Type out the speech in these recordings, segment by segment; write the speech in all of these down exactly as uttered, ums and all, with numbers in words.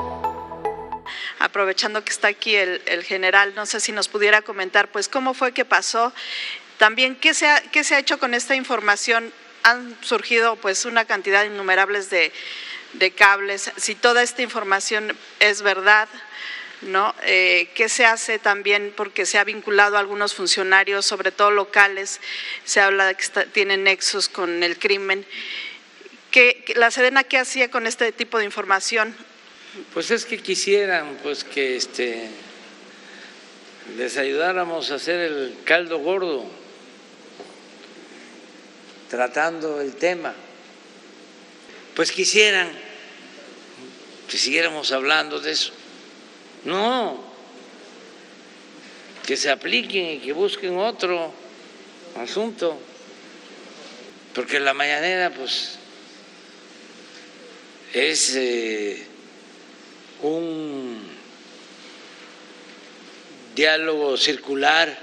Aprovechando que está aquí el, el general, no sé si nos pudiera comentar, pues, cómo fue que pasó, también qué se ha, qué se ha hecho con esta información. Han surgido, pues, una cantidad innumerables de, de cables, si toda esta información es verdad, ¿no? Eh, ¿Qué se hace también? Porque se ha vinculado a algunos funcionarios, sobre todo locales, se habla de que está, tienen nexos con el crimen. ¿Qué, la Sedena qué hacía con este tipo de información? Pues es que quisieran pues que este, les ayudáramos a hacer el caldo gordo, tratando el tema. Pues quisieran que siguiéramos hablando de eso. No, que se apliquen y que busquen otro asunto, porque la mañanera pues es eh, un diálogo circular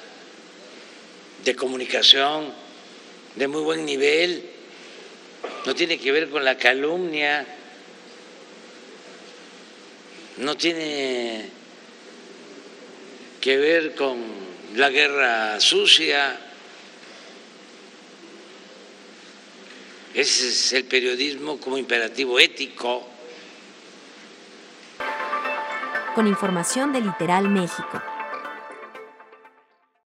de comunicación de muy buen nivel, no tiene que ver con la calumnia, no tiene que ver con la guerra sucia. Ese es el periodismo como imperativo ético. Con información de Literal México.